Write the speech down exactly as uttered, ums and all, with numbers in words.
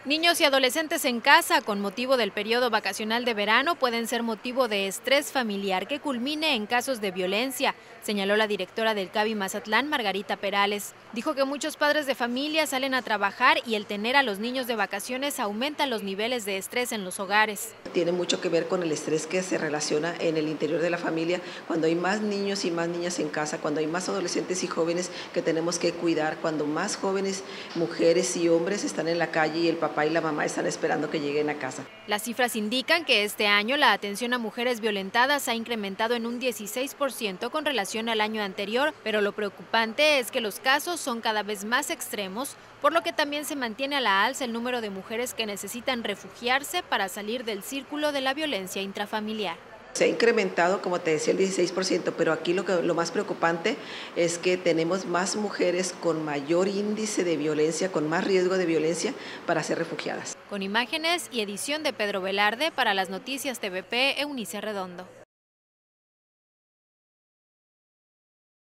Niños y adolescentes en casa con motivo del periodo vacacional de verano pueden ser motivo de estrés familiar que culmine en casos de violencia, señaló la directora del CABI Mazatlán, Margarita Perales. Dijo que muchos padres de familia salen a trabajar y el tener a los niños de vacaciones aumenta los niveles de estrés en los hogares. Tiene mucho que ver con el estrés que se relaciona en el interior de la familia, cuando hay más niños y más niñas en casa, cuando hay más adolescentes y jóvenes que tenemos que cuidar, cuando más jóvenes, mujeres y hombres están en la calle y el papá y la mamá están esperando que lleguen a casa. Las cifras indican que este año la atención a mujeres violentadas ha incrementado en un dieciséis por ciento con relación al año anterior, pero lo preocupante es que los casos son cada vez más extremos, por lo que también se mantiene a la alza el número de mujeres que necesitan refugiarse para salir del círculo de la violencia intrafamiliar. Se ha incrementado, como te decía, el dieciséis por ciento, pero aquí lo, que, lo más preocupante es que tenemos más mujeres con mayor índice de violencia, con más riesgo de violencia para ser refugiadas. Con imágenes y edición de Pedro Velarde, para las noticias T V P, Eunice Redondo.